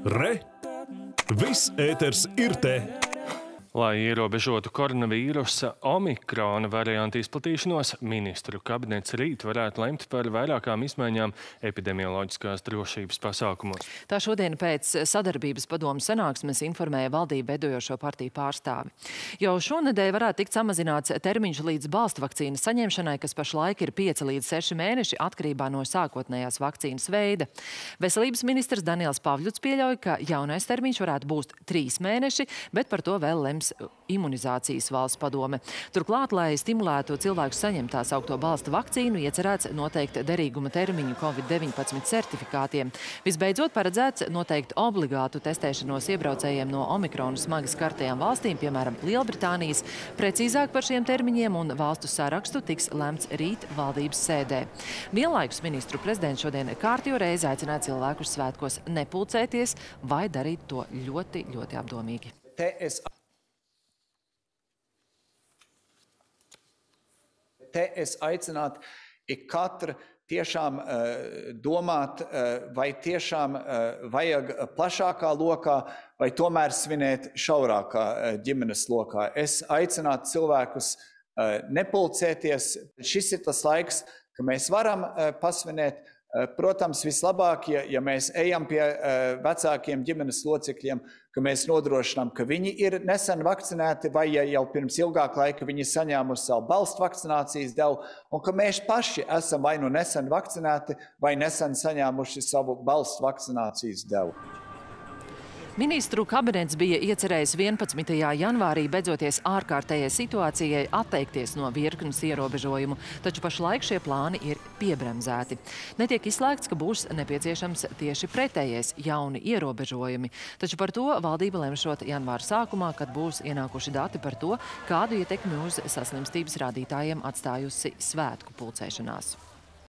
Re! Viss ēters ir te! Lai ierobežotu koronavīrusa omikrona variantu izplatīšanos, ministru kabinets rīt varētu lemt par vairākām izmaiņām epidemioloģiskās drošības pasākumos. Tā šodien pēc sadarbības padomu sanāksmes informēja valdību veidojošo partiju pārstāvi. Jau šonedēļ varētu tikt samazināts termiņš līdz balstu vakcīnas saņemšanai, kas pašlaik ir 5 līdz 6 mēneši atkarībā no sākotnējās vakcīnas veida. Veselības ministrs Daniels Pavļuts pieļauj, ka jaunais termiņš varētu būt 3 mēneši, bet par to vēl lems imunizācijas valsts padome. Turklāt, lai stimulētu cilvēkus saņemt tā saukto balsta vakcīnu, iecerēts noteikt derīguma termiņu COVID-19 certifikātiem. Visbeidzot, paredzēts noteikt obligātu testēšanos iebraucējiem no omikrona smagi skartajām valstīm, piemēram, Lielbritānijas. Precīzāk par šiem termiņiem un valstu sarakstu tiks lemts rīt valdības sēdē. Vienlaikus ministru prezidents šodien kārtējo reizi aicināja cilvēkus svētkos nepulcēties vai darīt to ļoti, ļoti apdomīgi. Te es aicinātu ikatru tiešām domāt, vai tiešām vajag plašākā lokā, vai tomēr svinēt šaurākā ģimenes lokā. Es aicinātu cilvēkus nepulcēties. Šis ir tas laiks, ka mēs varam pasvinēt. Protams, vislabāk, ja mēs ejam pie vecākiem ģimenes locekļiem, ka mēs nodrošinām, ka viņi ir nesen vakcinēti vai ja jau pirms ilgāka laika viņi saņēmuši savu balstu vakcinācijas devu, un ka mēs paši esam vai nu nesen vakcinēti vai nesen saņēmuši savu balstu vakcinācijas devu. Ministru kabinets bija iecerējis 11. janvārī beidzoties ārkārtējai situācijai atteikties no virknes ierobežojumu, taču pašlaik šie plāni ir piebremzēti. Netiek izslēgts, ka būs nepieciešams tieši pretējais jauni ierobežojumi, taču par to valdība lemšot janvāra sākumā, kad būs ienākuši dati par to, kādu ietekmi uz saslimstības rādītājiem atstājusi svētku pulcēšanās.